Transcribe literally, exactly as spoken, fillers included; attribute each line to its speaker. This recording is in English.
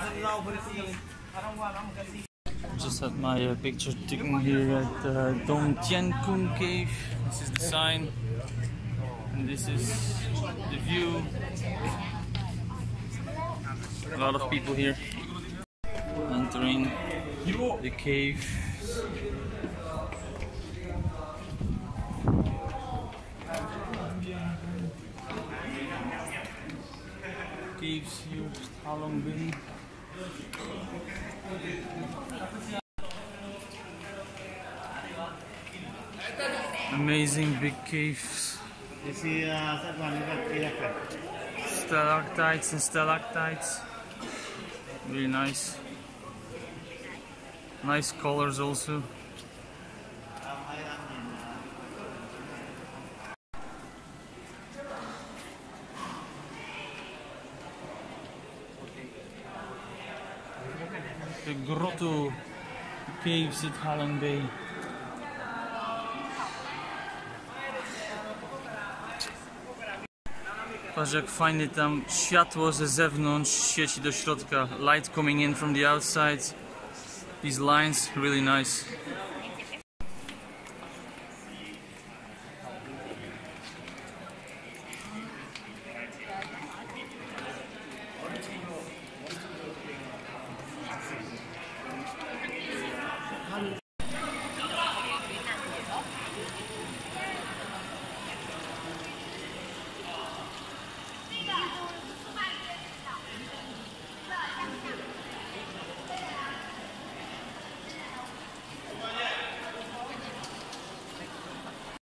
Speaker 1: Just had my uh, picture taken here at uh, Thien Cung cave. This is the sign, and this is the view. A lot of people here entering the cave. Caves here, Halong Bay. Amazing big caves.
Speaker 2: You see uh, that one,
Speaker 1: Stalactites and stalactites. Really nice. Nice colors also. The grotto caves at Halong Bay. Patrz jak fajnie tam światło ze zewnątrz świeci do środka. Light coming in from the outside. These lines, really nice.